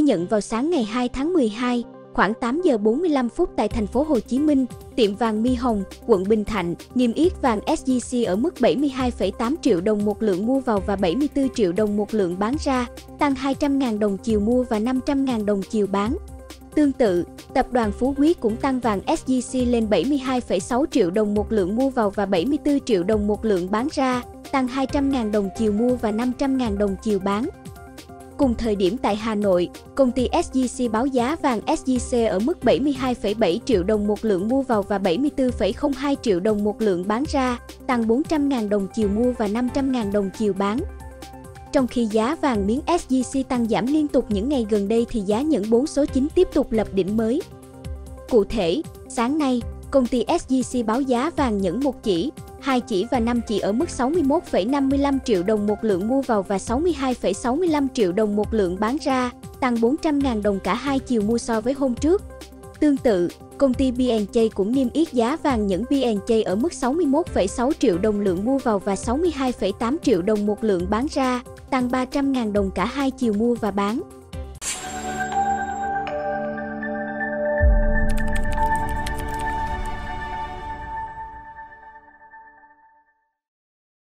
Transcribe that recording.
nhận vào sáng ngày 2 tháng 12, khoảng 8 giờ 45 phút tại thành phố Hồ Chí Minh, tiệm vàng My Hồng, quận Bình Thạnh, niêm yết vàng SJC ở mức 72,8 triệu đồng một lượng mua vào và 74 triệu đồng một lượng bán ra, tăng 200.000 đồng chiều mua và 500.000 đồng chiều bán. Tương tự, tập đoàn Phú Quý cũng tăng vàng SJC lên 72,6 triệu đồng một lượng mua vào và 74 triệu đồng một lượng bán ra, tăng 200.000 đồng chiều mua và 500.000 đồng chiều bán. Cùng thời điểm tại Hà Nội, công ty SJC báo giá vàng SJC ở mức 72,7 triệu đồng một lượng mua vào và 74,02 triệu đồng một lượng bán ra, tăng 400.000 đồng chiều mua và 500.000 đồng chiều bán. Trong khi giá vàng miếng SJC tăng giảm liên tục những ngày gần đây thì giá nhẫn 4 số 9 tiếp tục lập đỉnh mới. Cụ thể, sáng nay, công ty SJC báo giá vàng nhẫn 1 chỉ, 2 chỉ và 5 chỉ ở mức 61,55 triệu đồng một lượng mua vào và 62,65 triệu đồng một lượng bán ra, tăng 400.000 đồng cả hai chiều mua so với hôm trước. Tương tự, công ty B&J cũng niêm yết giá vàng nhẫn B&J ở mức 61,6 triệu đồng lượng mua vào và 62,8 triệu đồng một lượng bán ra, tăng 300.000 đồng cả hai chiều mua và bán.